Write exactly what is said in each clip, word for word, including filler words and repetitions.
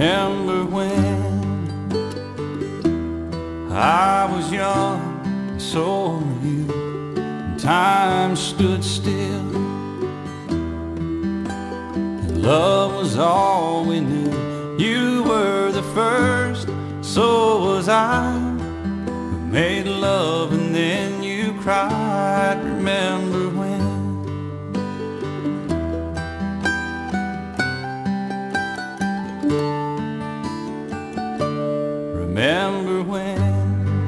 Remember when I was young, and so were you, and time stood still, and love was all we knew. You were the first, so was I, who made love and then you cried. Remember when? Remember when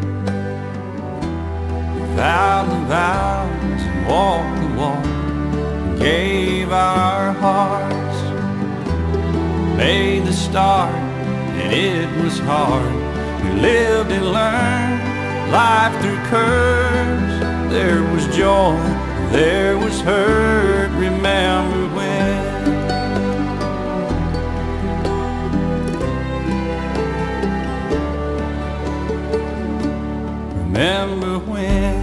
we vowed the vows and walked the walk and gave our hearts, made the start and it was hard. We lived and learned life through curves. There was joy, there was hurt. Remember when? Remember when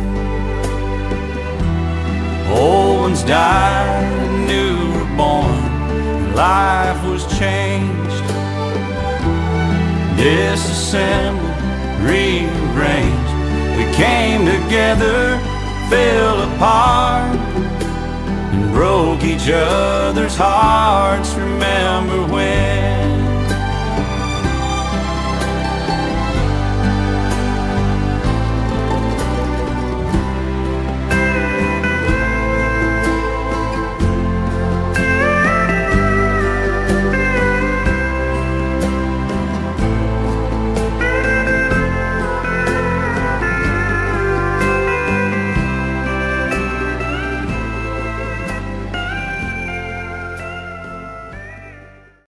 old ones died and new were born, and life was changed, disassembled, rearranged. We came together, fell apart, and broke each other's hearts. Remember when?